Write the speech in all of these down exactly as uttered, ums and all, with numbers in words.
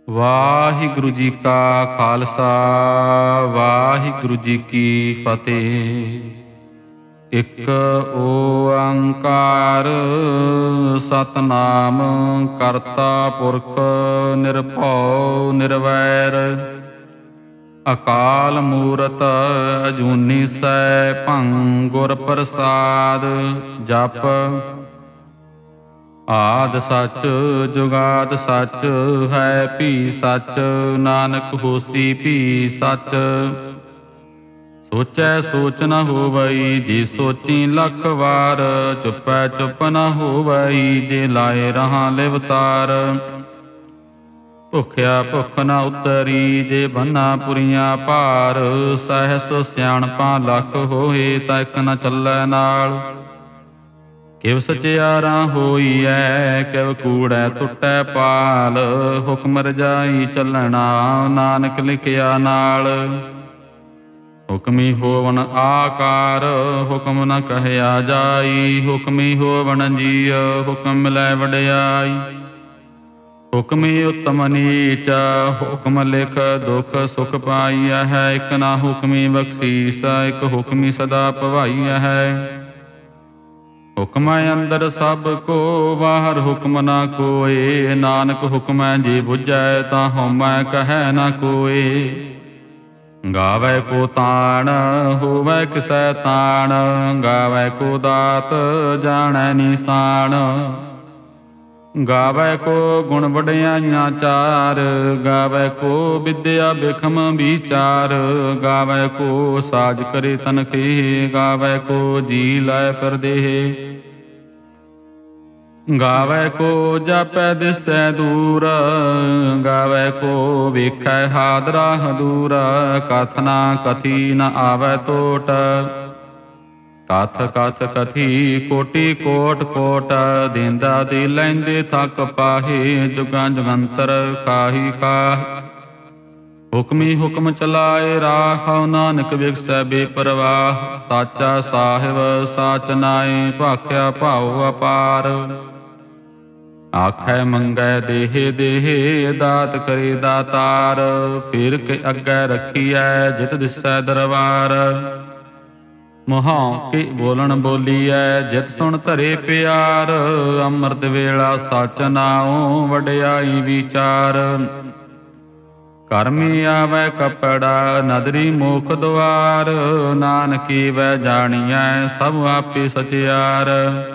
ਵਾਹਿਗੁਰੂ ਜੀ ਕਾ ਖਾਲਸਾ, ਵਾਹਿਗੁਰੂ ਜੀ ਕੀ ਫਤਿਹ। ਇੱਕ ਓੰਕਾਰ ਸਤਿਨਾਮ ਕਰਤਾ ਪੁਰਖ ਨਿਰਭਉ ਨਿਰਵੈਰ, ਅਕਾਲ ਮੂਰਤ ਅਜੂਨੀ ਸੈਭੰ ਗੁਰ ਪ੍ਰਸਾਦ। ਜਪ ਆਦਿ ਸੱਚ ਜੁਗਾਦਿ ਸੱਚ, ਹੈ ਭੀ ਸੱਚ ਨਾਨਕ ਹੋਸੀ ਭੀ ਸੱਚ। ਸੋਚੈ ਸੋਚ ਨ ਹੋਵਈ ਜੇ ਸੋਚੀ ਲੱਖ ਵਾਰ, ਚੁੱਪੈ ਚੁੱਪ ਨ ਹੋਵਈ ਜੇ ਲਾਏ ਰਹਾਂ ਲਿਵਤਾਰ। ਭੁਖਿਆ ਭੁਖ ਨ ਉਤਰੀ ਜੇ ਬੰਨਾ ਪੁਰੀਆਂ ਭਾਰ, ਸਹਿਸ ਸਿਆਣਪਾਂ ਲੱਖ ਹੋਏ ਤਾਂ ਇੱਕ ਨ ਚੱਲੈ ਨਾਲ। ਕਿਵ ਸਚਿਆਰਾ ਹੋਈਐ ਕਿਵ ਕੂੜੈ ਟੁੱਟੈ ਪਾਲ, ਹੁਕਮ ਰਜਾਈ ਚੱਲਣਾ ਨਾਨਕ ਲਿਖਿਆ ਨਾਲ। ਹੁਕਮੀ ਹੋਵਨ ਆਕਾਰ ਹੁਕਮ ਨ ਕਹਿਆ ਜਾਈ, ਹੁਕਮੀ ਹੋਵਨ ਜੀਅ ਹੁਕਮ ਮਿਲੈ ਵਡਿਆਈ। ਹੁਕਮੀ ਉਤਮ ਨੀਚ ਹੁਕਮ ਲਿਖ ਦੁਖ ਸੁਖ ਪਾਈਆ ਹੈ, ਇੱਕ ਨਾ ਹੁਕਮੀ ਬਖਸ਼ੀਸ ਇੱਕ ਹੁਕਮੀ ਸਦਾ ਭਵਾਈਆ ਹੈ। ਹੁਕਮੈ ਅੰਦਰ ਸਭ ਕੋ ਬਾਹਰ ਹੁਕਮ ਨਾ ਕੋਇ, ਨਾਨਕ ਹੁਕਮੈ ਜੇ ਬੁਝੈ ਤਾਂ ਹਉਮੈ ਕਹੈ ਨਾ ਕੋਇ। ਗਾਵੈ ਕੋ ਤਾਣ ਹੋਵੈ ਕਿਸੈ ਤਾਣ, ਗਾਵੈ ਕੋ ਦਾਤ ਜਾਣੈ ਨੀਸਾਨ। ਗਾਵੈ ਕੋ ਗੁਣ ਵਡਿਆਈਆਂ ਚਾਰ, ਗਾਵੈ ਕੋ ਵਿਦਿਆ ਬਿਖਮ ਵਿਚਾਰ। ਗਾਵੈ ਕੋ ਸਾਜ ਕਰੇ ਤਨਖੇਹ, ਗਾਵੈ ਕੋ ਜੀ ਲੈ ਫਿਰ ਦੇਹ। ਗਾਵੈ ਕੋ ਜਾਪੈ ਦਿਸੈ ਦੂਰ, ਗਾਵੈ ਕੋ ਵੇਖੈ ਹਾਦਰਾ ਹਦੂਰ। ਕਥ ਨਾ ਕਥੀ ਨ ਆਵੈ ਟੋਟ, ਕਥ ਕਥ ਕਥੀ ਕੋਟੀ ਕੋਟ ਕੋਟ। ਦੇਂਦਾ ਦੇ ਲੈਂਦੇ ਥੱਕ ਪਾਹੇ, ਜੁਗਾਂ ਜੁਗੰਤਰ ਕਾਹੀ ਕਾਹੀ। ਹੁਕਮੀ ਹੁਕਮ ਚਲਾਏ ਰਾਹ, ਨਾਨਕ ਵਿਗਸੈ ਬੇਪਰਵਾਹ। ਸਾਚਾ ਸਾਹਿਬ ਸਾਚ ਨਾਏ, ਭਾਖਿਆ ਭਾਉ ਅਪਾਰ। ਆਖੈ ਮੰਗੈ ਦੇਹ ਦੇਹ, ਦਾਤ ਕਰੇ ਦਾਤਾਰ। ਫਿਰ ਕੇ ਅੱਗੇ ਰੱਖੀਐ ਜਿਤ ਦਿਸੈ ਦਰਬਾਰ। ਮੁਹਾਉ ਕੇ ਬੋਲਣ ਬੋਲੀਐ ਜਿਤ ਸੁਣ ਧਰੇ ਪਿਆਰ। ਅੰਮ੍ਰਿਤ ਵੇਲਾ ਸਚ ਨਾਉ ਵਡਿਆਈ ਵਿਚਾਰ। ਕਰਮੀ ਆਵੈ ਕਪੜਾ ਨਦਰੀ ਮੋਖ ਦੁਆਰ, ਨਾਨਕੀ ਵੈ ਜਾਣੀਐ ਸਭ ਆਪੇ ਸਚਿਆਰ।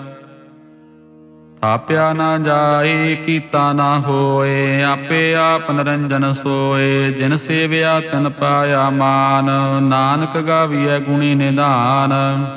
ਥਾਪਿਆ ਨਾ ਜਾਏ ਕੀਤਾ ਨਾ ਹੋਏ, ਆਪੇ ਆਪ ਨਿਰੰਜਨ ਸੋਏ। ਜਿਨ ਸੇਵਿਆ ਤਿਨ ਪਾਇਆ ਮਾਨ, ਨਾਨਕ ਗਾਵੀਐ ਗੁਣੀ ਨਿਧਾਨ।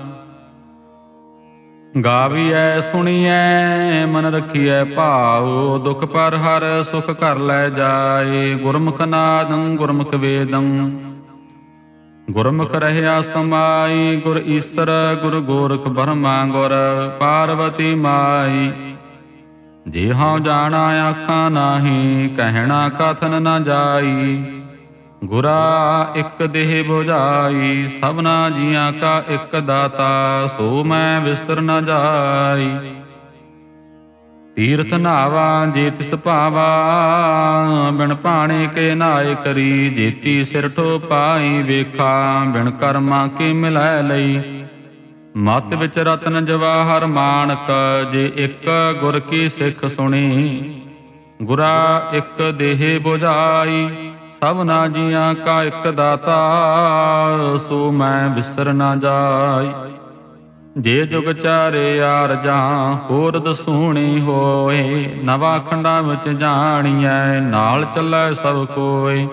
ਗਾਵੀਐ ਸੁਣੀਐ ਮਨ ਰਖੀਐ ਭਾਉ, ਦੁਖ ਪਰ ਹਰ ਸੁਖ ਘਰ ਲੈ ਜਾਏ। ਗੁਰਮੁਖ ਨਾਦੰ ਗੁਰਮੁਖ ਵੇਦੰ, ਗੁਰਮੁਖ ਰਹਿਆ ਸਮਾਈ। ਗੁਰ ਈਸਰ ਗੁਰ ਗੋਰਖ ਬਰਮਾ ਗੁਰ ਪਾਰਵਤੀ ਮਾਈ। ਜੇ ਹਉ ਜਾਣਾ ਆਖਾਂ ਨਾਹੀ, ਕਹਿਣਾ ਕਥਨ ਨ ਜਾਈ। ਗੁਰਾ ਇੱਕ ਦੇਹ ਬੁਝਾਈ, ਸਭਨਾ ਜੀਆਂ ਕਾ ਇੱਕ ਦਾਤਾ। ਸੋ ਮੈਂ ਵਿਸਰ ਨ ਜਾਈ। ਤੀਰਥ ਨਾਵਾ ਜੇ ਤਿਸ ਭਾਵਾ, ਬਿਨ ਭਾਣੇ ਕੇ ਨਾਏ ਕਰੀ। ਜੇਤੀ ਸਿਰ ਠੋ ਪਾਈ ਵੇਖਾ, ਬਿਨ ਕਰਮਾਂ ਕੇ ਮਿਲੈ ਲਈ। ਮਤ ਵਿੱਚ ਰਤਨ ਜਵਾਹਰ ਮਾਣਕ, ਜੇ ਇੱਕ ਗੁਰ ਕੀ ਸਿੱਖ ਸੁਣੀ। ਗੁਰਾ ਇੱਕ ਦੇਹ ਬੁਝਾਈ, ਸਭਨਾ ਜੀਆਂ ਕਾ ਇੱਕ ਦਾਤਾ। ਸੋ ਮੈਂ ਵਿਸਰ ਨ ਜਾਈ। ਜੇ ਜੁਗ ਚਾਰੇ ਆਰਜਾਂ ਹੋਰ ਦਸੂਣੀ ਹੋਏ, ਨਵਾ ਖੰਡਾਂ ਵਿੱਚ ਜਾਣੀਐ ਨਾਲ ਚੱਲੈ ਸਭ ਕੋਇ।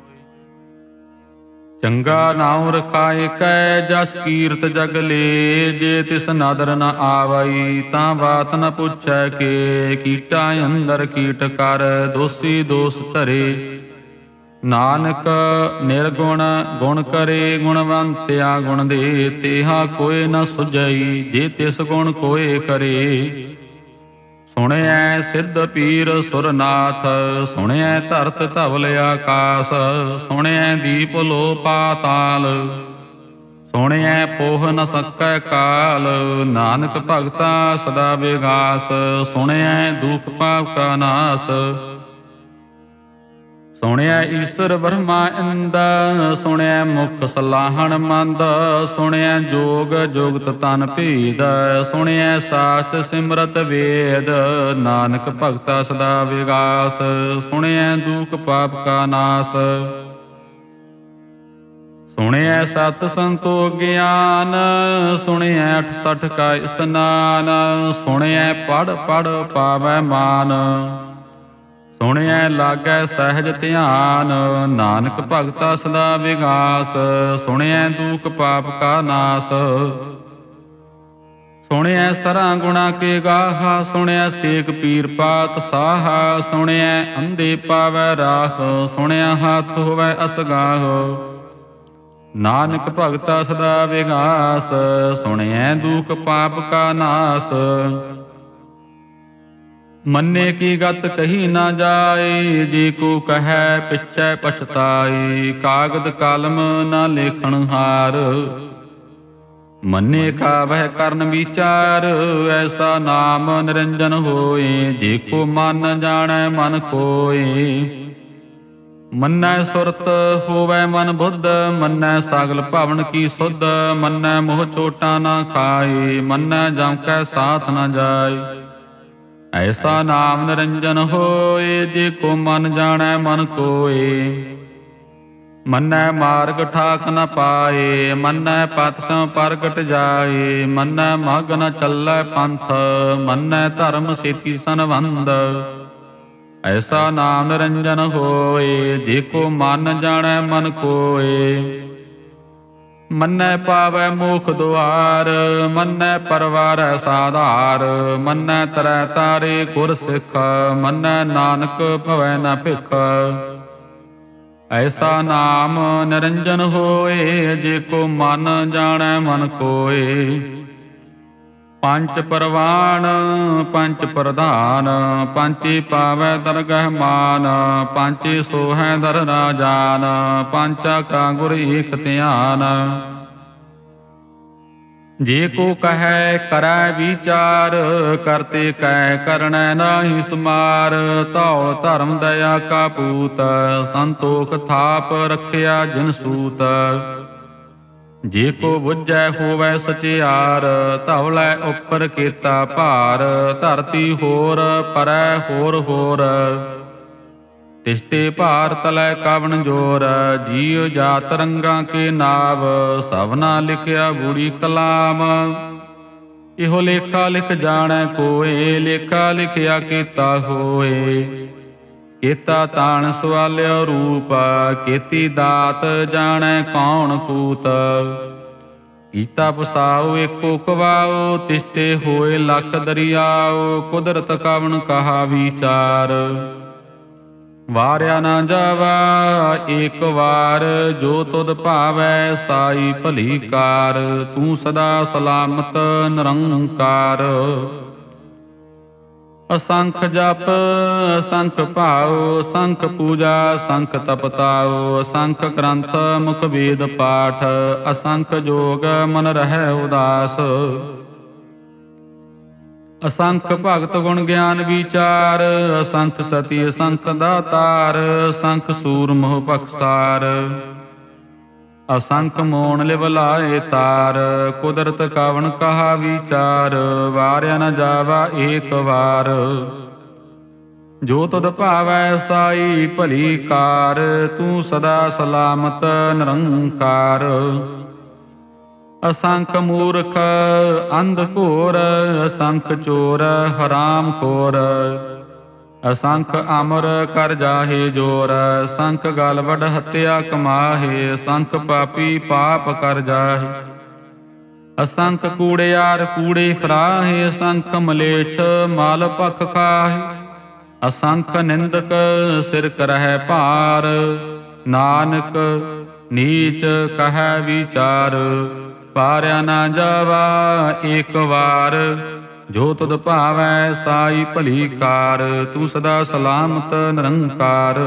ਚੰਗਾ ਨਾਉ ਰਖਾਏ ਕੈ ਜਸ ਕੀਰਤ ਜਗ ਲੇ, ਜੇ ਤਿਸ ਨਦਰ ਨ ਆਵਈ ਤਾਂ ਬਾਤ ਨ ਪੁੱਛੈ ਕੇ। ਕੀਟਾਂ ਅੰਦਰ ਕੀਟ ਕਰ ਦੋਸੀ ਦੋਸ ਧਰੇ, ਨਾਨਕ ਨਿਰਗੁਣ ਗੁਣ ਕਰੇ। ਗੁਣਵੰਤਿਆ ਗੁਣ ਦੇ ਤੇਹਾ ਕੋਇ ਨ ਸੁਝਈ, ਜੇ ਤਿਸ ਗੁਣ ਕੋਇ ਕਰੇ। ਸੁਣਿਐ ਸਿੱਧ ਪੀਰ ਸੁਰਨਾਥ, ਸੁਣਿਐ ਧਰਤ ਧਵਲ ਆਕਾਸ। ਸੁਣਿਐ ਦੀਪ ਲੋ ਪਾਤਾਲ, ਸੁਣਿਐ ਪੋਹ ਨ ਸਕੈ ਕਾਲ। ਨਾਨਕ ਭਗਤਾ ਸਦਾ ਵਿਗਾਸ, ਸੁਣਿਐ ਦੁਖ ਪਾਪ ਕਾ ਨਾਸ। ਸੁਣਿਆ ਈਸ਼ਰ ਬ੍ਰਹਮਾ ਇੰਦ, ਸੁਣਿਆ ਮੁਖ ਸਲਾਹਣ ਮੰਦ, ਸੁਣਿਆ ਜੋਗ ਜੁਗਤ ਤਨ ਭੇਦ, ਸੁਣਿਆ ਸਾਸਤ ਸਿਮਰਤ ਵੇਦ, ਨਾਨਕ ਭਗਤਾ ਸਦਾ ਵਿਗਾਸ, ਸੁਣਿਆ ਦੂਖ ਪਾਪ ਕਾ ਨਾਸ। ਸੁਣਿਆ ਸਤ ਸੰਤੋਖ ਗਿਆਨ, ਸੁਣਿਆ ਅਠ ਸਠ ਕਾ ਇਸਨਾਨ, ਸੁਣਿਆ ਪੜ ਪੜ ਪਾਵੈ ਮਾਨ, ਸੁਣਿਆ ਲਾਗੈ ਸਹਿਜ ਧਿਆਨ, ਨਾਨਕ ਭਗਤਾ ਸਦਾ ਵਿਗਾਸ, ਸੁਣਿਆ ਦੂਖ ਪਾਪ ਕਾ ਨਾਸ। ਸੁਣਿਆ ਸਰਾਂ ਗੁਣਾ ਕੇ ਗਾਹਾ, ਸੁਣਿਆ ਸੇਖ ਪੀਰ ਪਾਤ ਸਾਹਾ, ਸੁਣਿਆ ਅੰਧੇ ਪਾਵੈ ਰਾਹ, ਸੁਣਿਆ ਹਾਥ ਹੋਵੈ ਅਸਗਾਹ, ਨਾਨਕ ਭਗਤਾ ਸਦਾ ਵਿਗਾਸ, ਸੁਣਿਆ ਦੂਖ ਪਾਪ ਕਾ ਨਾਸ। ਮੰਨੇ ਕੀ ਗਤ ਕਹੀ ਨਾ ਜਾਏ, ਜੇ ਕੋ ਕਹੈ ਪਿਛੈ ਪਛਤਾਏ, ਕਾਗਦ ਕਲਮ ਨਾ ਲੇਖਣ ਹਾਰ, ਮੰਨੇ ਕਾਵਹਿ ਕਰਨ ਵਿਚਾਰ, ਐਸਾ ਨਾਮ ਨਿਰੰਜਨ ਹੋਏ, ਜੇ ਕੋ ਮਨ ਜਾਣੈ ਮਨ ਕੋਏ। ਮੰਨੈ ਸੁਰਤ ਹੋਵੈ ਮਨ ਬੁੱਧ, ਮੰਨੈ ਸਗਲ ਭਵਨ ਕੀ ਸੁਧ, ਮੰਨੈ ਮੋਹ ਚੋਟਾ ਨਾ ਖਾਏ, ਮੰਨੈ ਜਮ ਕੈ ਸਾਥ ਨ ਜਾਏ। ਐਸਾ ਨਾਮ ਨਿਰੰਜਨ ਹੋਏ, ਜੇ ਕੋ ਮਨ ਜਾਣੈ ਮਨ ਕੋਏ। ਮੰਨੈ ਮਾਰਗ ਠਾਕ ਨ ਪਾਏ, ਮੰਨੈ ਪਤ ਸਿਉ ਪ੍ਰਗਟ ਜਾਏ, ਮੰਨੈ ਮਗ ਨ ਚੱਲੈ ਪੰਥ, ਮੰਨੈ ਧਰਮ ਸੇਤੀ ਸੰਬੰਧ। ਐਸਾ ਨਾਮ ਨਿਰੰਜਨ ਹੋਏ, ਜੇ ਕੋ ਮਨ ਜਾਣੈ ਮਨ ਕੋਏ। ਮੰਨੈ ਪਾਵੈ ਮੋਖ ਦੁਆਰ, ਮੰਨੈ ਪਰਵਾਰੈ ਸਾਧਾਰ, ਮੰਨੈ ਤਰੈ ਤਾਰੇ ਗੁਰ ਸਿੱਖ, ਮੰਨੈ ਨਾਨਕ ਭਵੈ ਨ ਭਿਖ। ਐਸਾ ਨਾਮ ਨਿਰੰਜਨ ਹੋਏ, ਜੇ ਕੋ ਮਨ ਜਾਣੈ ਮਨ ਕੋਏ। ਪੰਚ ਪਰਵਾਨ ਪੰਚ ਪ੍ਰਧਾਨ, ਪੰਚੇ ਪਾਵੈ ਦਰਗਹਿ ਮਾਨ, ਪੰਚੇ ਸੋਹੈ ਦਰ ਰਾਜਾਨ, ਪੰਚਾ ਕਾ ਗੁਰ ਏਕ ਧਿਆਨ। ਜੇ ਕੋ ਕਹੈ ਕਰੈ ਵਿਚਾਰ, ਕਰਤੇ ਕੈ ਕਰਣੈ ਨਾਹੀ ਸਮਾਰ, ਧੌਲ ਧਰਮ ਦਇਆ ਕਾ ਪੂਤ, ਸੰਤੋਖ ਥਾਪ ਰਖਿਆ ਜਿਨ ਸੂਤ। ਜੇ ਕੋ ਬੁੱਝੈ ਹੋਵੈ ਸਚਿਆਰ, ਧਵਲੈ ਉਪਰ ਕੀਤਾ ਭਾਰ, ਧਰਤੀ ਹੋਰ ਪਰੈ ਹੋਰ ਹੋਰ, ਤਿਸਤੇ ਭਾਰ ਤਲੈ ਕਵਣ ਜੋਰ। ਜੀਉ ਜਾਤ ਰੰਗਾਂ ਕੇ ਨਾਵ, ਸਭਨਾ ਲਿਖਿਆ ਬੂੜੀ ਕਲਾਮ। ਇਹੋ ਲੇਖਾ ਲਿਖ ਜਾਣੈ ਕੋਏ, ਲੇਖਾ ਲਿਖਿਆ ਕੀਤਾ ਹੋਏ। ਕੀਤਾ ਤਾਣ ਸਵਾਲਿਓ ਰੂਪ, ਕੀਤੀ ਦਾਤ ਜਾਣੈ ਕੌਣ ਕੂਤ। ਕੀਤਾ ਪਸਾਉ ਏਕੋ ਕਵਾਉ, ਤਿਸਤੇ ਹੋਏ ਲੱਖ ਦਰਿਆਉ। ਕੁਦਰਤ ਕਵਣ ਕਹਾ ਵਿਚਾਰ, ਵਾਰਿਆ ਨਾ ਜਾਵਾ ਏਕ ਵਾਰ। ਜੋ ਤੁਧ ਭਾਵੈ ਸਾਈ ਭਲੀ ਕਾਰ, ਤੂੰ ਸਦਾ ਸਲਾਮਤ ਨਿਰੰਕਾਰ। ਅਸੰਖ ਜਪ ਅਸੰਖ ਭਾਉ, ਅਸੰਖ ਪੂਜਾ ਅਸੰਖ ਤਪਤਾਉ। ਅਸੰਖ ਗ੍ਰੰਥ ਮੁਖ ਵੇਦ ਪਾਠ, ਅਸੰਖ ਜੋਗ ਮਨ ਰਹਿ ਉਦਾਸ। ਅਸੰਖ ਭਗਤ ਗੁਣ ਗਿਆਨ ਵਿਚਾਰ, ਅਸੰਖ ਸਤੀ ਅਸੰਖ ਦਾਤਾਰ। ਅਸੰਖ ਸੂਰ ਮੋਹ ਬਖਸਾਰ, ਅਸੰਖ ਮੋਣ ਲਿਵ ਲਾਏ ਤਾਰ। ਕੁਦਰਤ ਕਵਣ ਕਹਾ ਵਿਚਾਰ, ਵਾਰਿਆ ਨ ਜਾਵਾ ਏਕ ਵਾਰ। ਜੋ ਤੁਧ ਭਾਵੈ ਸਾਈ ਭਲੀ ਕਾਰ, ਤੂੰ ਸਦਾ ਸਲਾਮਤ ਨਿਰੰਕਾਰ। ਅਸੰਖ ਮੂਰਖ ਅੰਧ ਘੋਰ, ਅਸੰਖ ਚੋਰ ਹਰਾਮ ਖੋਰ। ਅਸੰਖ ਅਮਰ ਕਰ ਜਾਹੇ ਜੋਰ, ਅਸੰਖ ਗਲ ਵਡ ਹੱਤਿਆ ਕਮਾਹੇ। ਅਸੰਖ ਪਾਪੀ ਪਾਪ ਕਰ ਜਾਹੇ, ਅਸੰਖ ਕੂੜਿਆਰ ਕੂੜੇ ਫਰਾਹੇ। ਅਸੰਖ ਮਲੇਛ ਮਾਲ ਭਖ ਖਾਹੇ, ਅਸੰਖ ਨਿੰਦਕ ਸਿਰ ਕਰਹਿ ਭਾਰ। ਨਾਨਕ ਨੀਚ ਕਹੈ ਵਿਚਾਰ, ਵਾਰਿਆ ਨਾ ਜਾਵਾ ਏਕ ਵਾਰ। ਜੋ ਤੁਧ ਭਾਵੈ ਸਾਈ ਭਲੀ ਕਾਰ, ਤੂੰ ਸਦਾ ਸਲਾਮਤ ਨਿਰੰਕਾਰ।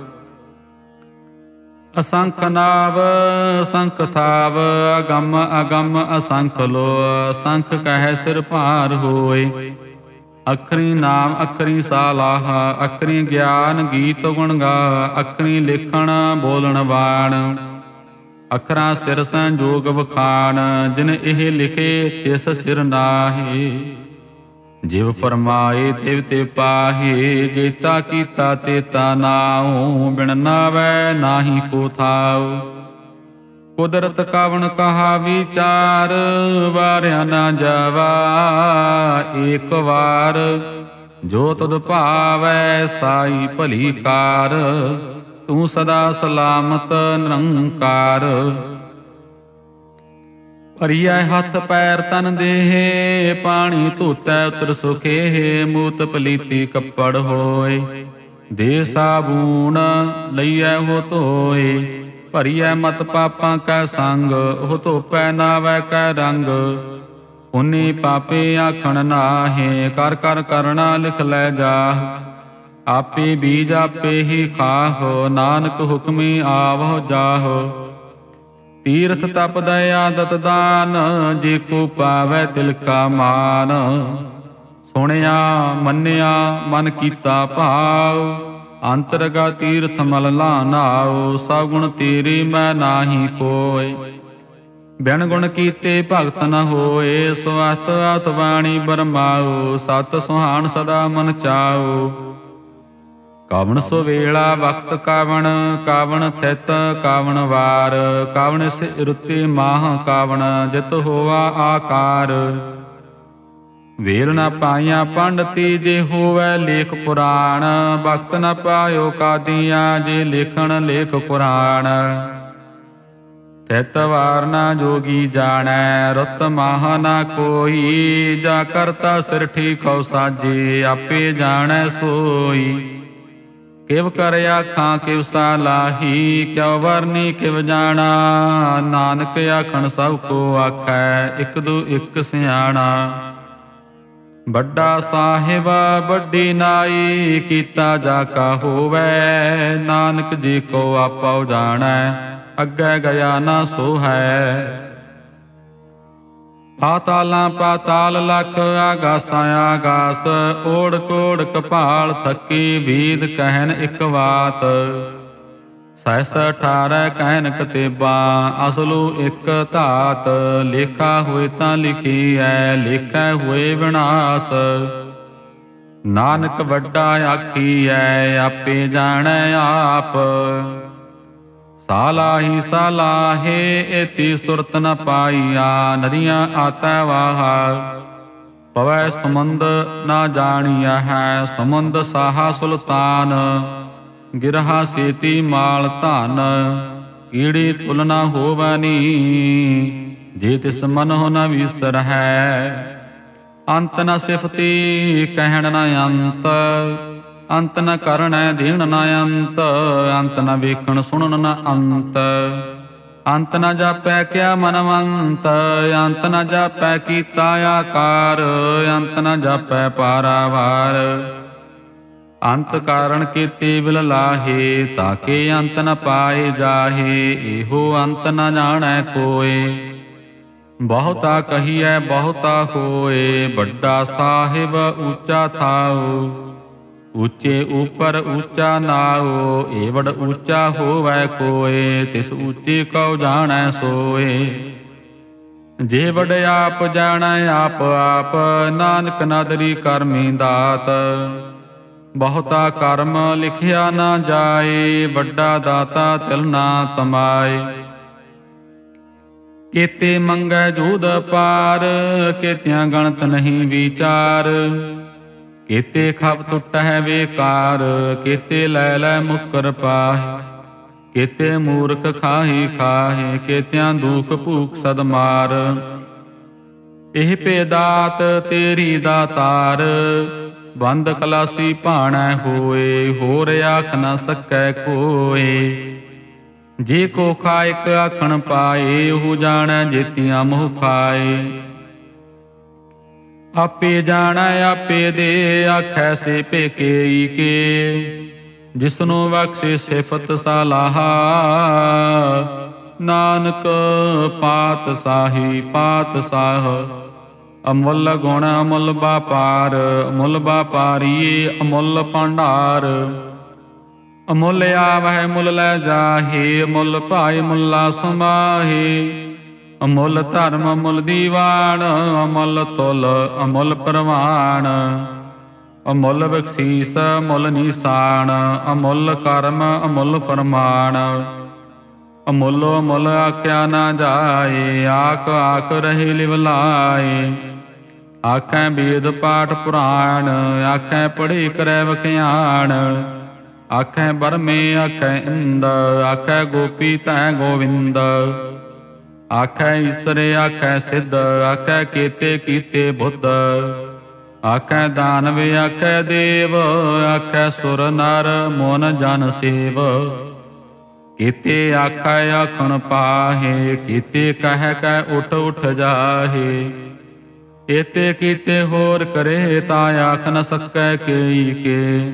ਅਸੰਖ ਨਾਵ ਅਸੰਖ ਥਾਵ, ਅਗੰਮ ਅਗੰਮ ਅਸੰਖ ਲੋ। ਅਸੰਖ ਕਹਿ ਸਿਰ ਭਾਰ ਹੋਏ, ਅਖਰੀ ਨਾਮ ਅਖਰੀ ਸਾਲਾਹ, ਅਖਰੀ ਗਿਆਨ ਗੀਤ ਗੁਣ ਗਾ, ਅਖਰੀ ਲਿਖਣ ਬੋਲਣ ਬਾਣ, ਅਖਰਾਂ ਸਿਰ ਸੰਜੋਗ ਵਖਾਣ, ਜਿਨ ਇਹ ਲਿਖੇ ਤਿਸ ਸਿਰ ਨਾਹੀ। ਜਿਵ ਫਰਮਾਏ ਤਿਵ ਤੇ ਪਾਹੇ, ਜੇਤਾ ਕੀਤਾ ਤੇਤਾ ਨਾਉ, ਬਿਨ ਨਾਵੈ ਨਾਹੀ ਕੋ ਥਾਉ। ਕੁਦਰਤ ਕਵਣ ਕਹਾ ਵਿਚਾਰ, ਵਾਰਿਆ ਨਾ ਜਾਵਾ ਏਕ ਵਾਰ, ਜੋ ਤੁਧ ਭਾਵੈ ਸਾਈ ਭਲੀ ਕਾਰ, ਤੂੰ ਸਦਾ ਸਲਾਮਤ ਨਿਰੰਕਾਰ। ਭਰੀਐ ਹੱਥ ਪੈਰ ਤਨ ਦੇਹ, ਪਾਣੀ ਧੋਤੈ ਉਤਰ ਸੁਖੇ, ਮੂਤ ਪਲੀਤੀ ਕੱਪੜ ਹੋਏ, ਦੇ ਸਾਬੂਨ ਲਈਐ ਹੋ ਧੋਏ। ਭਰੀਐ ਮਤ ਪਾਪਾਂ ਕੈ ਸੰਗ, ਉਹ ਧੋਪੈ ਨਾਵੈ ਕੈ ਰੰਗ, ਪੁੰਨੀ ਪਾਪੇ ਆਖਣ ਨਾਹੇ, ਕਰ ਕਰ ਕਰਣਾ ਲਿਖ ਲੈ ਜਾਹ। ਆਪੇ ਬੀਜ ਆਪੇ ਹੀ ਖਾਹੋ, ਨਾਨਕ ਹੁਕਮੀ ਆਵਹੁ ਜਾਹੋ। ਤੀਰਥ ਤਪ ਦਇਆ ਦਤ ਦਾਨ, ਜੇ ਕੋ ਪਾਵੈ ਤਿਲ ਕਾ ਮਾਨ। ਸੁਣਿਆ ਮੰਨਿਆ ਮਨ ਕੀਤਾ ਭਾਉ, ਅੰਤਰਗਾ ਤੀਰਥ ਮਲ ਲਾ ਨਾਉ। ਸਭ ਗੁਣ ਤੇਰੇ ਮੈਂ ਨਾਹੀ ਕੋਇ, ਬਿਨ ਗੁਣ ਕੀਤੇ ਭਗਤ ਨ ਹੋਏ। ਸਵਸਤ ਆਤ ਬਾਣੀ ਬਰਮਾਉ, ਸਤ ਸੁਹਾਣ ਸਦਾ ਮਨ ਚਾਉ। ਕਵਣ ਸੁਵੇਲਾ ਵਕਤ ਕਾਵਣ, ਕਾਵਣ ਥਿਤ ਕਾਵਣ ਵਾਰ, ਕਾਵਣ ਸਿ ਰੁੱਤੀ ਮਾਹ ਕਾਵਣ, ਜਿਤ ਹੋਆ ਆਕਾਰ। ਵੇਲ ਨ ਪਾਈਆਂ ਪੰਡਤੀ, ਜੇ ਹੋਵੈ ਲੇਖ ਪੁਰਾਣ, ਵਕਤ ਨ ਪਾਇਓ ਕਾਦੀਆਂ, ਜੇ ਲੇਖਣ ਲੇਖ ਪੁਰਾਣ। ਤਿਤ ਵਾਰ ਨਾ ਜੋਗੀ ਜਾਣੈ, ਰੁੱਤ ਮਾਹ ਨਾ ਕੋਈ, ਜਾ ਕਰਤਾ ਸਿਰ ਠੀਕਉ ਸਾਜੇ, ਆਪੇ ਜਾਣੈ ਸੋਈ। ਕਿਵ ਕਰ ਆਖਾਂ ਕਿਵ ਸਾਲਾਹੀ, ਕਿਉ ਵਰਨੀ ਕਿਵ ਜਾਣਾ, ਨਾਨਕ ਆਖਣ ਸਭ ਕੋ ਆਖੈ, ਇਕ ਦੂ ਇਕ ਸਿਆਣਾ। ਵੱਡਾ ਸਾਹਿਬ ਵੱਡੀ ਨਾਈ, ਕੀਤਾ ਜਾ ਕਾ ਹੋਵੈ, ਨਾਨਕ ਜੀ ਕੋ ਆਪਉ ਜਾਣੈ, ਅੱਗੇ ਗਿਆ ਨਾ ਸੋ ਹੈ। ਪਾਤਾਲਾਂ ਪਾਤਾਲ ਲਖ, ਆਗਾਸਾਂ ਆਗਾਸ, ਓੜ ਕੋੜ ਕਪਾਲ ਥੱਕੀ, ਵੀਦ ਕਹਿਨ ਇਕ ਵਾਤ। ਸਹਿਸ ਅਠਾਰੈ ਕਹਿਨ ਕਤੇਬਾਂ, ਅਸਲੂ ਇਕ ਧਾਤ। ਲੇਖਾ ਹੋਏ ਤਾਂ ਲਿਖੀਐ, ਲੇਖੈ ਹੋਏ ਵਿਨਾਸ਼। ਨਾਨਕ ਵੱਡਾ ਆਖੀਐ, ਆਪੇ ਜਾਣੈ ਆਪ। ਸਾਲਾਹੀ ਸਾਲਾਹੇ, ਏਤੀ ਸੁਰਤ ਨ ਪਾਈਆ, ਨਦੀਆਂ ਆਤੈ ਵਾਹਾ। ਪਵੈ ਸਮੁੰਦ ਨਾ ਜਾਣੀਆ ਹੈ, ਸਮੁੰਦ ਸਾਹਾ ਸੁਲਤਾਨ। ਗਿਰਹਾ ਸੇਤੀ ਮਾਲ ਧਨ, ਕੀੜੀ ਤੁਲ ਨ ਹੋਵੈ ਨੀ, ਜੇ ਤਿਸ ਮਨਹੁ ਨ ਵਿਸਰਹੈ। ਅੰਤ ਨ ਸਿਫਤੀ ਕਹਿਣ ਨ ਅੰਤ, ਅੰਤ ਨ ਕਰਣੈ ਦੇਣ ਨ ਅੰਤ। ਅੰਤ ਨ ਵੇਖਣ ਸੁਣਨ ਨ ਅੰਤ, ਅੰਤ ਨ ਜਾਪੈ ਕਿਆ ਮਨਵੰਤ। ਅੰਤ ਨ ਜਾਪੈ ਕੀਤਾ ਆਕਾਰ, ਅੰਤ ਨ ਜਾਪੈ ਪਾਰਾਵਾਰ। ਅੰਤ ਕਾਰਣ ਕੀਤੇ ਵਿਲ ਲਾਹੇ, ਤਾਕੇ ਅੰਤ ਨ ਪਾਏ ਜਾਹੇ। ਇਹੋ ਅੰਤ ਨ ਜਾਣੈ ਕੋਇ, ਬਹੁਤਾ ਕਹੀਐ ਬਹੁਤਾ ਹੋਏ। ਵੱਡਾ ਸਾਹਿਬ ਊਚਾ ਥਾਉ, ਊਚੇ ਉਪਰ ਊਚਾ ਨਾਉ। ਏਵੜ ਊਚਾ ਹੋਵੈ ਕੋਇ, ਤਿਸ ਊਚੇ ਕਉ ਜਾਣੈ ਸੋਏ। ਜੇ ਵਡ ਆਪ ਜਾਣੈ ਆਪ ਆਪ, ਨਾਨਕ ਨਾਦਰੀ ਕਰਮੀ ਦਾਤ। ਬਹੁਤਾ ਕਰਮ ਲਿਖਿਆ ਨਾ ਜਾਏ, ਵੱਡਾ ਦਾਤਾ ਤਿਲ ਨਾ ਤਮਾਏ। ਕੇਤੇ ਮੰਗੈ ਜੂਦ ਪਾਰ, ਕੇਤਿਆਂ ਗਣਤ ਨਹੀਂ ਵਿਚਾਰ। ਕੇਤੇ ਖਪ ਟੁੱਟਹਿ ਵੇਕਾਰ, ਕੇਤੇ ਲੈ ਲੈ ਮੁਕਰ ਪਾਹੇ। ਕੇਤੇ ਮੂਰਖ ਖਾਹੀ ਖਾਹੇ, ਕੇਤਿਆਂ ਦੁਖ ਭੂਖ ਸਦ ਮਾਰ। ਇਹ ਭੇਦਾਤ ਤੇਰੀ ਦਾਤਾਰ, ਬੰਦ ਖਲਾਸੀ ਭਾਣੈ ਹੋਏ। ਹੋਰ ਆਖ ਨ ਸਕੈ ਕੋਇ, ਜੇ ਕੋ ਖਾਇਕ ਆਖਣ ਪਾਏ। ਉਹ ਜਾਣੈ ਜੇਤੀਆਂ ਮੋਹ ਖਾਏ। ਆਪੇ ਜਾਣੈ ਆਪੇ ਦੇ, ਆਖੈ ਸੇ ਭੇਕੇ ਕੇ। ਜਿਸਨੂੰ ਬਖਸ਼ੇ ਸਿਫਤ ਸਲਾਹਾ, ਨਾਨਕ ਪਾਤਸ਼ਾਹੀ ਪਾਤਸ਼ਾਹ। ਅਮੁੱਲ ਗੁਣ ਅਮੁੱਲ ਬਾਪਾਰ, ਅਮੁੱਲ ਬਾਪਾਰੀਏ ਅਮੁੱਲ ਭੰਡਾਰ। ਅਮੁੱਲ ਆਵਹਿ ਮੁੱਲ ਲੈ ਜਾਹੇ, ਅਮੁੱਲ ਭਾਇ ਮੁੱਲਾ ਸਮਾਹੇ। ਅਮੁੱਲ ਧਰਮ ਅਮੁੱਲ ਦੀਵਾਨ, ਅਮੁੱਲ ਤੁਲ ਅਮੁੱਲ ਪ੍ਰਵਾਨ। ਅਮੁੱਲ ਬਖਸ਼ੀਸ ਅਮੁੱਲ ਨੀਸਾਨ, ਅਮੁੱਲ ਕਰਮ ਅਮੁੱਲ ਫਰਮਾਨ। ਅਮੁੱਲੋ ਮੁੱਲ ਆਖਿਆ ਨਾ ਜਾਏ, ਆਖ ਆਖ ਰਹੇ ਲਿਵ ਲਾਏ। ਆਖੈ ਵੇਦ ਪਾਠ ਪੁਰਾਣ, ਆਖੈ ਪੜ੍ਹੇ ਕਰੈ ਵਖਿਆਣ। ਆਖੈ ਬਰਮੇ ਆਖੈ ਇੰਦ, ਆਖੈ ਗੋਪੀ ਤੈ ਗੋਵਿੰਦ। ਆਖੈ ਈਸਰ ਆਖੈ ਸਿੱਧ, ਆਖੈ ਕੇਤੇ ਕੀਤੇ ਬੁੱਧ। ਆਖੈ ਦਾਨਵ ਆਖੈ ਦੇਵ, ਆਖੈ ਸੁਰ ਨਰ ਮੋਨ ਜਨ ਸੇਵ। ਕੀਤੇ ਆਖੈ ਆਖਣ ਪਾਹੇ, ਕੀਤੇ ਕਹਿ ਕੈ ਉਠ ਉਠ ਜਾਹੇ। ਏਤੇ ਕੀਤੇ ਹੋਰ ਕਰੇ, ਤਾਂ ਆਖ ਨ ਸਕੈ ਕੇਈ ਕੇ।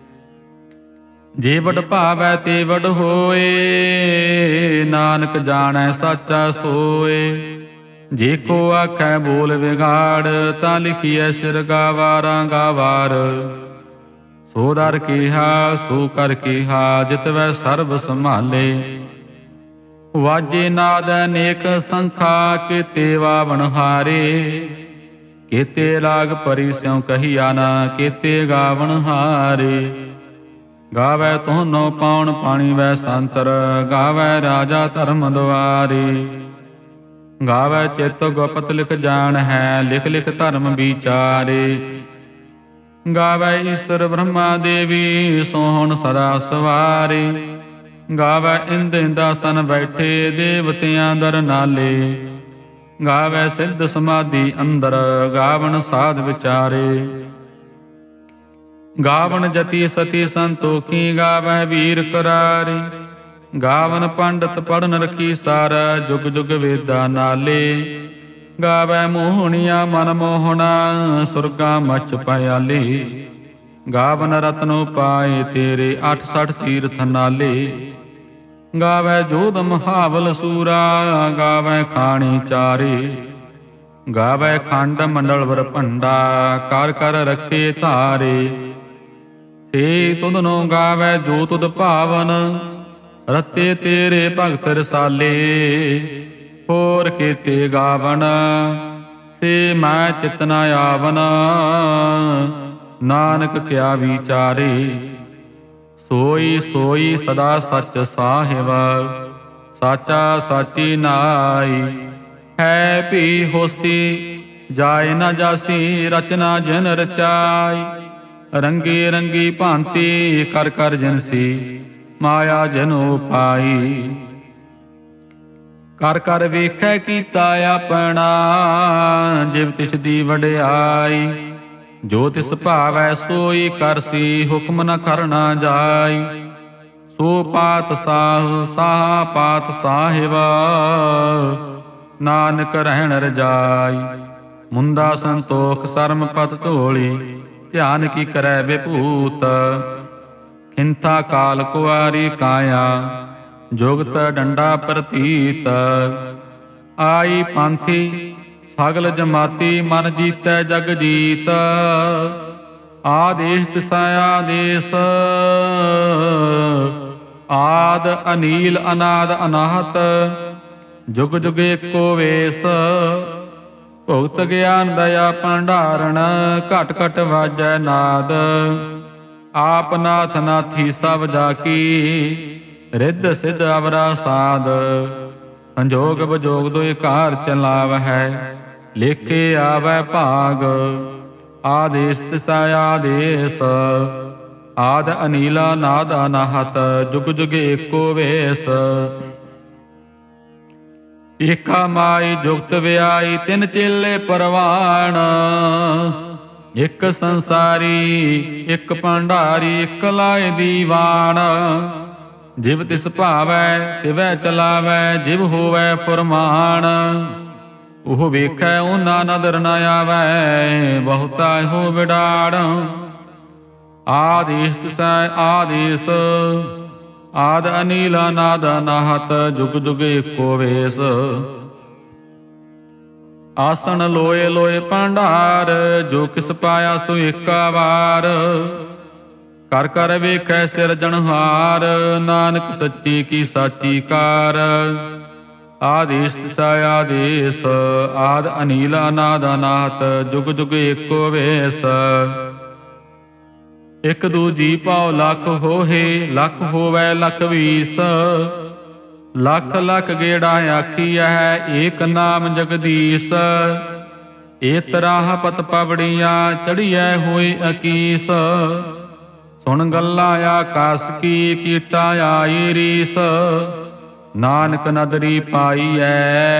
ਜੇ ਵਡ ਭਾਵੈ ਤੇ ਵਡ ਹੋਏ, ਨਾਨਕ ਜਾਣੈ ਸਾਚਾ ਸੋਏ। ਜੇ ਕੋ ਆਖੈ ਬੋਲ ਵਿਗਾੜ, ਤਾਂ ਲਿਖੀਐ ਸਿਰ ਗਾਵਾਰਾਂ ਗਾਵਾਰ। ਸੋ ਦਰ ਕੀਹਾ ਸੋ ਕਰ ਕੀਹਾ, ਜਿਤਵੈ ਸਰਬ ਸੰਭਾਲੇ। ਵਾਜੇ ਨਾਦ ਅਨੇਕ ਸੰਖਾ, ਕੀਤੇ ਵਾਵਣ ਹਾਰੇ। ਕੀਤੇ ਰਾਗ ਪਰੀ ਸਿਉ ਕਹੀਆ ਨਾ, ਕੀਤੇ ਗਾਵਣ ਹਾਰੇ। ਗਾਵੈ ਤੋਨੋ ਪਾਉਣ ਪਾਣੀ ਵੈ ਸੰਤਰ, ਗਾਵੈ ਰਾਜਾ ਧਰਮ ਦੁਆਰੇ। ਗਾਵੈ ਚਿਤ ਗੁਪਤ ਲਿਖ ਜਾਣ ਹੈ, ਲਿਖ ਲਿਖ ਧਰਮ ਵਿਚਾਰੇ। ਗਾਵੈ ਈਸਰ ਬ੍ਰਹਮਾ ਦੇਵੀ, ਸੋਹਣ ਸਦਾ ਸਵਾਰੇ। ਗਾਵੈ ਇੰਦ ਇੰਦਾਸਨ ਬੈਠੇ, ਦੇਵਤਿਆਂ ਦਰ ਨਾਲੇ। ਗਾਵੈ ਸਿੱਧ ਸਮਾਧੀ ਅੰਦਰ, ਗਾਵਣ ਸਾਧ ਵਿਚਾਰੇ। ਗਾਵਣ ਜਤੀ ਸਤੀ ਸੰਤੋਖੀ, ਗਾਵੈ ਵੀਰ ਕਰਾਰੇ। ਗਾਵਨ ਪੰਡਤ ਪੜਨ ਰਖੀ ਸਾਰ, ਜੁਗ ਜੁਗ ਵੇਦਾ ਨਾਲੇ। ਗਾਵੈ ਮੋਹਣੀਆ ਮਨ ਮੋਹਣਾ, ਸੁਰਗਾ ਮਚ ਪਿਆਲੇ। ਗਾਵਨ ਰਤਨੋ ਪਾਏ ਤੇਰੇ, ਅਠ ਸਠ ਤੀਰਥ ਨਾਲੇ। ਗਾਵੈ ਜੋਧ ਮਹਾਬਲ ਸੂਰਾ, ਗਾਵੈ ਖਾਣੀ ਚਾਰੇ। ਗਾਵੈ ਖੰਡ ਮੰਡਲ ਵਰ ਭੰਡਾ, ਕਰ ਕਰ ਰੱਖੇ ਧਾਰੇ। ਸੇ ਤੁਧਨੋ ਗਾਵੈ ਜੋ ਤੁਧ ਭਾਵਨ, ਰਤੇ ਤੇਰੇ ਭਗਤ ਰਸਾਲੇ। ਹੋਰ ਕੀਤੇ ਗਾਵਣ, ਸੇ ਮੈਂ ਚਿਤ ਨ ਆਵਨ। ਨਾਨਕ ਕਿਆ ਵਿਚਾਰੇ, ਸੋਈ ਸੋਈ ਸਦਾ ਸੱਚ ਸਾਹਿਬ। ਸਾਚਾ ਸਾਚੀ ਨਾਈ, ਹੈ ਭੀ ਹੋਸੀ ਜਾਏ ਨਾ ਜਾਸੀ। ਰਚਨਾ ਜਿਨ ਰਚਾਈ, ਰੰਗੀ ਰੰਗੀ ਭਾਂਤੀ ਕਰ ਕਰ ਜਿਨਸੀ। ਮਾਇਆ ਜਨੋ ਪਾਈ, ਕਰ ਕਰ ਵੇਖੈ ਕੀਤਾ ਆਪਣਾ। ਜਿਵ ਤਿਸ ਦੀ ਵਡਿਆਈ, ਜੋ ਤਿਸ ਭਾਵੈ ਸੋਈ ਕਰਸੀ। ਹੁਕਮ ਨ ਕਰਨਾ ਜਾਈ, ਸੋ ਪਾਤ ਸਾਹ ਸਾਹ ਪਾਤ ਸਾਹਿਬ। ਨਾਨਕ ਰਹਿਣ ਰਜਾਈ, ਮੁੰਦਾ ਸੰਤੋਖ ਸਰਮ ਪਤ ਝੋਲੀ। ਧਿਆਨ ਕੀ ਕਰੈ ਵਿਭੂਤ, ਖਿੰਥਾ ਕਾਲ ਕੁਆਰੀ ਕਾਇਆ। ਜੁਗਤ ਡੰਡਾ ਪ੍ਰਤੀਤ, ਆਈ ਪੰਥੀ ਸਗਲ ਜਮਾਤੀ। ਮਨ ਜੀਤੈ ਜਗ ਜੀਤ, ਆਦੇਸ਼ ਤਿਸੈ ਆਦੇਸ਼। ਆਦ ਅਨੀਲ ਅਨਾਦ ਅਨਾਹਤ, ਜੁਗ ਜੁਗ ਏਕੋ ਵੇਸ। ਭੁਗਤ ਗਿਆਨ ਦਇਆ ਭੰਡਾਰਣ, ਘਟ ਘਟ ਵਾਜੈ ਨਾਦ। ਆਪ ਨਾਥ ਨਾਥੀ ਸਭ ਜਾ ਕੀ, ਰਿੱਧ ਸਿੱਧ ਅਵਰਾ ਸਾਧ। ਸੰਜੋਗ ਵਿਜੋਗ ਦੁਇ ਕਾਰ ਚਲਾਵਹਿ, ਲੇਖੇ ਆਵੈ ਭਾਗ। ਆਦੇਸ ਤਿਸੈ ਆਦੇਸ, ਆਦ ਅਨੀਲਾ ਨਾਦ ਅਨਾਹਤ। ਜੁਗ ਜੁਗ ਏਕੋ ਵੇਸ, ਏਕਾ ਮਾਈ ਜੁਗਤ ਵਿਆਈ। ਤਿੰਨ ਚੇਲੇ ਪਰਵਾਣ, ਇਕ ਸੰਸਾਰੀ ਇਕ ਭੰਡਾਰੀ। ਇਕ ਲਾਏ ਦੀਵਾਨ, ਜਿਵ ਤਿਸ ਭਾਵੈ ਤਿਵੈ ਚਲਾਵੈ। ਜਿਵ ਹੋਵੈ ਫੁਰਮਾਨ, ਉਹ ਵੇਖੈ ਉਹਨਾਂ ਨਦਰ ਨ ਆਵੈ। ਬਹੁਤਾ ਹੋ ਵਿਡਾੜ, ਆਦੇਸ ਤਿਸੈ ਆਦੇਸ। ਆਦ ਅਨੀਲ ਨਾਦ ਅਨਾਹਤ, ਜੁਗ ਜੁਗ ਏਕੋ ਵੇਸ। ਆਸਣ ਲੋਏ ਲੋਏ ਭੰਡਾਰ, ਜੋ ਕਿਸ ਪਾਇਆ ਸੋ ਏਕਾ ਵਾਰ। ਕਰ ਕਰ ਵੇਖੈ ਸਿਰਜਣਹਾਰ, ਨਾਨਕ ਸੱਚੀ ਕੀ ਸਾਚੀ ਕਾਰ। ਆਦੇਸ ਤਿਸਾ ਆਦੇਸ, ਆਦ ਅਨੀਲ ਅਨਾਦ ਅਨਾਹਤ, ਜੁਗ ਜੁਗ ਏਕੋ ਵੇਸ। ਇਕ ਦੂਜੀ ਭਾਉ ਲੱਖ ਹੋਹੇ, ਲੱਖ ਹੋਵੈ ਲੱਖ ਵੀਸ। ਲੱਖ ਲੱਖ ਗੇੜਾ ਆਖੀਐ, ਏਕ ਨਾਮ ਜਗਦੀਸ਼। ਏ ਤਰਾਹ ਪਤ ਪਵੜੀਆਂ, ਚੜੀਐ ਹੋਏ ਅਕੀਸ। ਸੁਣ ਗੱਲਾਂ ਆਕਾਸ ਕੀ, ਕੀਟਾ ਆਈ ਰੀਸ। ਨਾਨਕ ਨਦਰੀ ਪਾਈਐ,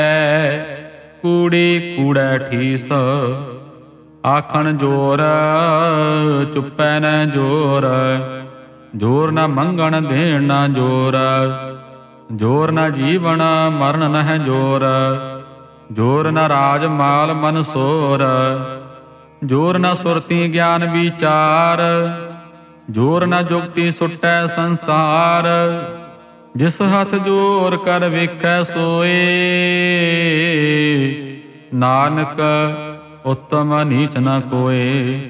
ਕੂੜੀ ਕੂੜੈ ਠੀਸ। ਆਖਣ ਜੋਰ, ਚੁੱਪੈ ਨ ਜੋਰ। ਜੋਰ ਨ ਮੰਗਣ ਦੇਣ ਨ ਜੋਰ। ਜੋਰ ਨ ਜੀਵਨ ਮਰਨ ਨਹਿ ਜੋਰ। ਜੋਰ ਨ ਰਾਜ ਮਾਲ ਮਨਸੋਰ। ਜੋਰ ਨ ਸੁਰਤੀ ਗਿਆਨ ਵਿਚਾਰ। ਜੋਰ ਨ ਜੁਗਤੀ ਸੁਟੈ ਸੰਸਾਰ। ਜਿਸ ਹੱਥ ਜੋਰ ਕਰ ਵੇਖੈ ਸੋਏ, ਨਾਨਕ ਉੱਤਮ ਨੀਚ ਨ ਕੋਏ।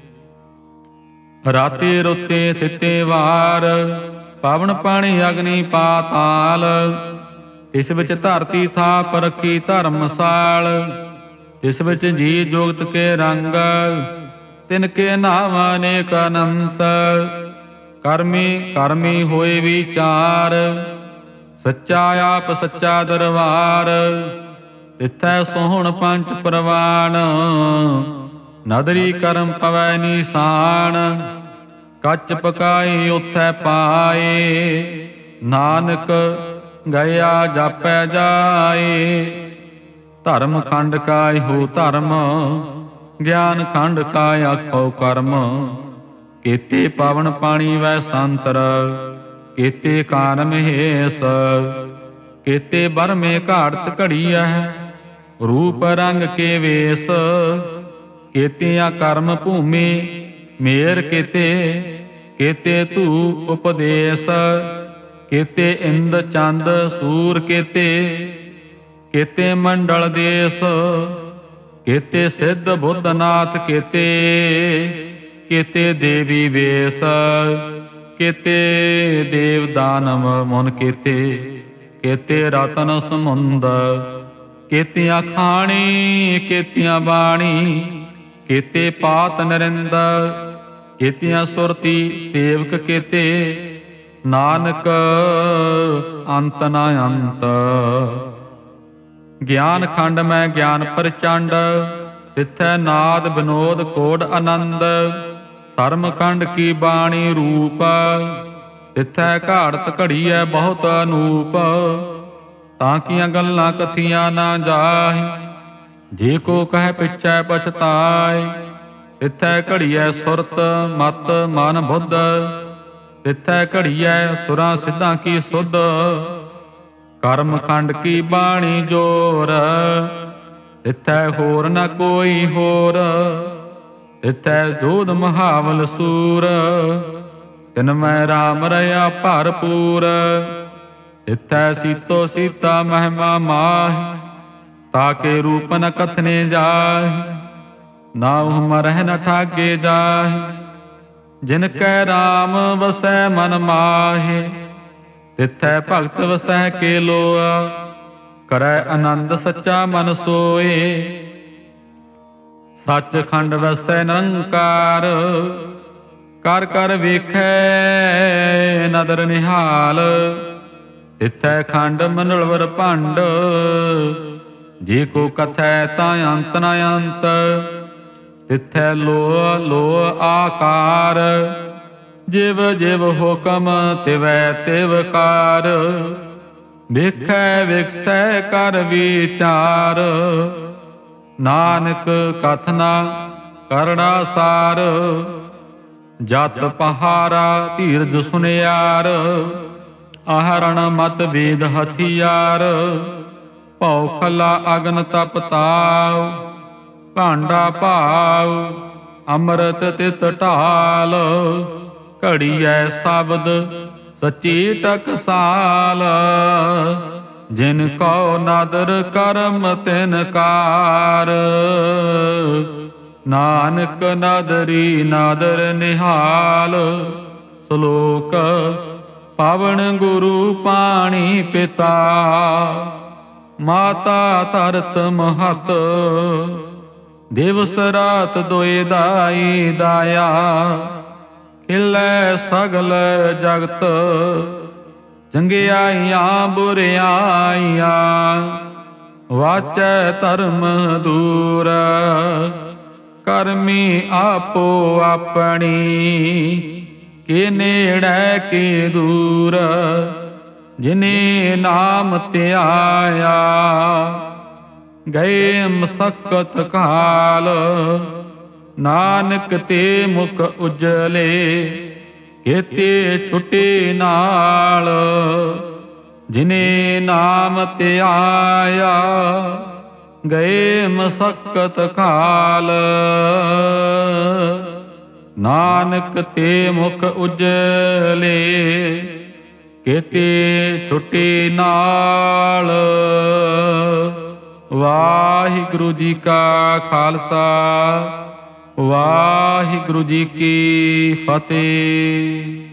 ਰਾਤੇ ਰੁੱਤੇ ਥਿੱਤੇ ਵਾਰ, ਪਵਨ ਪਾਣੀ ਅਗਨੀ ਪਾਤਾਲ। ਇਸ ਵਿੱਚ ਧਰਤੀ ਥਾਪ ਰੱਖੀ ਧਰਮਸਾਲ। ਇਸ ਵਿੱਚ ਜੀ ਜੁਗਤ ਕੇ ਰੰਗ, ਤਿਨ ਕੇ ਨਾਮ ਅਨੇਕ ਅਨੰਤ। ਕਰਮੀ ਕਰਮੀ ਹੋਏ ਵਿਚਾਰ, ਸੱਚਾ ਆਪ ਸੱਚਾ ਦਰਬਾਰ। ਤਿਥੈ ਸੋਹਣ ਪੰਚ ਪ੍ਰਵਾਨ, ਨਦਰੀ ਕਰਮ ਪਵੈ ਨੀਸਾਨ। ਕੱਚ ਪਕਾਈ ਉਥੈ ਪਾਏ, ਨਾਨਕ ਗਿਆ ਜਾਪੈ ਜਾਏ। ਧਰਮ ਖੰਡ ਕਾ ਇਹੋ ਧਰਮ, ਗਿਆਨ ਖੰਡ ਕਾ ਆਖੋ ਕਰਮ। ਕੀਤੇ ਪਾਵਨ ਪਾਣੀ ਵੈ ਸੰਤਰ, ਕੀਤੇ ਕਾਰਮ ਹੇਸ। ਕੀਤੇ ਬਰਮੇ ਘਾੜਤ ਘੜੀਐ, ਰੂਪ ਰੰਗ ਕੇ ਵੇਸ। ਕੀਤਿਆਂ ਕਰਮ ਭੂਮੀ ਮੇਰ ਕੀਤੇ, ਕੀਤੇ ਧੂ ਉਪਦੇਸ। ਕੀਤੇ ਇੰਦ ਚੰਦ ਸੂਰ ਕੀਤੇ, ਕੀਤੇ ਮੰਡਲ ਦੇਸ। ਕੀਤੇ ਸਿੱਧ ਬੁੱਧ ਨਾਥ ਕੀਤੇ, ਕੀਤੇ ਦੇਵੀ ਵੇਸ। ਕੀਤੇ ਦੇਵ ਦਾਨਵ ਮੁਨ ਕੀਤੇ, ਕੀਤੇ ਰਤਨ ਸਮੁੰਦ। ਕੀਤੀਆਂ ਖਾਣੀ ਕੀਤੀਆਂ ਬਾਣੀ, ਕੀਤੇ ਪਾਤ ਨਰਿੰਦ। ਕੀਤੀਆਂ ਸੁਰਤੀ ਸੇਵਕ ਕੀਤੇ, ਨਾਨਕ ਅੰਤ ਨ ਅੰਤ। ਗਿਆਨ ਖੰਡ ਮੈਂ ਗਿਆਨ ਪ੍ਰਚੰਡ, ਤਿਥੈ ਨਾਦ ਵਿਨੋਦ ਕੋਡ ਆਨੰਦ। ਸਰਮ ਖੰਡ ਕੀ ਬਾਣੀ ਰੂਪ, ਤਿਥੈ ਘਾੜਤ ਘੜੀਐ ਬਹੁਤ ਅਨੂਪ। ਤਾਂ ਕੀਆਂ ਗੱਲਾਂ ਕਥੀਆਂ ਨਾ ਜਾਹੇ, ਜੇ ਕੋ ਕਹਿ ਪਿਛੈ ਪਛਤਾਏ। ਤਿਥੈ ਘੜੀਐ ਸੁਰਤ ਮਤ ਮਨ ਬੁੱਧ, ਤਿਥੈ ਘੜੀਐ ਸੁਰਾਂ ਸਿੱਧਾਂ ਕੀ ਸੁਧ। ਕਰਮ ਖੰਡ ਕੀ ਬਾਣੀ ਜੋਰ, ਤਿਥੈ ਹੋਰ ਨ ਕੋਈ ਹੋਰ। ਤਿਥੈ ਜੋਧ ਮਹਾਵਲ ਸੂਰ, ਤਿਨ ਮੈਂ ਰਾਮ ਰਹਾ ਭਰਪੂਰ। ਤਿਥੈ ਸੀਤੋ ਸੀਤਾ ਮਹਿਮਾ ਮਾਹਿ, ਤਾਕੇ ਰੂਪ ਨ ਕਥਨੇ ਜਾਹਿ। ਨਾਉ ਮਰਹਿ ਨ ਠਾਗੇ ਜਾਹਿ, ਜਿਨ ਕੈ ਰਾਮ ਵਸੈ ਮਨ ਮਾਹਿ। ਤਿਥੈ ਭਗਤ ਵਸੈ ਕੇ ਲੋਆ, ਕਰੈ ਆਨੰਦ ਸੱਚਾ ਮਨ ਸੋਏ। ਸੱਚ ਖੰਡ ਵਸੈ ਨਿਰੰਕਾਰ, ਕਰ ਕਰ ਵੇਖੈ ਨਦਰ ਨਿਹਾਲ। ਤਿਥੈ ਖੰਡ ਮੰਡਲਵਰ ਭੰਡ, ਜੇ ਕੋ ਕਥੈ ਤਾਂ ਅੰਤ ਨ ਅੰਤ। ਤਿਥੈ ਲੋਅ ਲੋਅ ਆਕਾਰ, ਜਿਵ ਜਿਵ ਹੁਕਮ ਤਿਵੈ ਤਿਵ ਕਾਰ। ਵੇਖੈ ਵਿਖਸੈ ਕਰ ਵਿਚਾਰ, ਨਾਨਕ ਕਥਨਾ ਕਰੜਾ ਸਾਰ। ਜਤ ਪਹਾਰਾ ਧੀਰਜ ਸੁਨਿਆਰ, ਆਹਰਣ ਮਤ ਵੇਦ ਹਥਿਆਰ। ਭਉ ਖਲਾ ਅਗਨ ਤਪ ਤਾਉ, ਭਾਂਡਾ ਭਾਉ ਅੰਮ੍ਰਿਤ ਤਿਤ ਢਾਲ। ਘੜੀਐ ਸ਼ਬਦ ਸੱਚੀ ਟਕਸਾਲ, ਜਿਨ ਕਉ ਨਾਦਰ ਕਰਮ ਤਿਨ ਕਾਰ। ਨਾਨਕ ਨਾਦਰੀ ਨਾਦਰ ਨਿਹਾਲ। ਸ਼ਲੋਕ ਪਾਵਨ ਗੁਰੂ ਪਾਣੀ ਪਿਤਾ। ਮਾਤਾ ਧਰਤ ਮਹਤ। ਦਿਵਸ ਰਾਤ ਦੁਇ ਦਾਈ ਦਾਇਆ। ਖਿਲੈ ਸਗਲ ਜਗਤ। ਚੰਗਿਆਈਆਂ ਬੁਰਿਆਈਆਂ। ਵਾਚੈ ਧਰਮ ਦੂਰ। ਕਰਮੀ ਆਪੋ ਆਪਣੀ। ਕਿ ਨੇੜੈ ਕਿ ਦੂਰ। ਜਿਨੇ ਨਾਮ ਧਿਆਇਆ। ਗਏ ਮਸਕਤ ਕਾਲ। ਨਾਨਕ ਤੇ ਮੁਖ ਉਜਲੇ। ਕੇਤੇ ਛੁਟੇ ਨਾਲ। ਜਿਨੇ ਨਾਮ ਧਿਆਇਆ। ਗਏ ਮਸਕਤ ਕਾਲ। ਨਾਨਕ ਤੇ ਮੁਖ ਉਜਲੇ। ਕੇਤੇ ਛੁਟੇ ਨਾਲ। ਵਾਹਿਗੁਰੂ ਜੀ ਕਾ ਖਾਲਸਾ ਵਾਹਿਗੁਰੂ ਜੀ ਕੀ ਫਤਿਹ।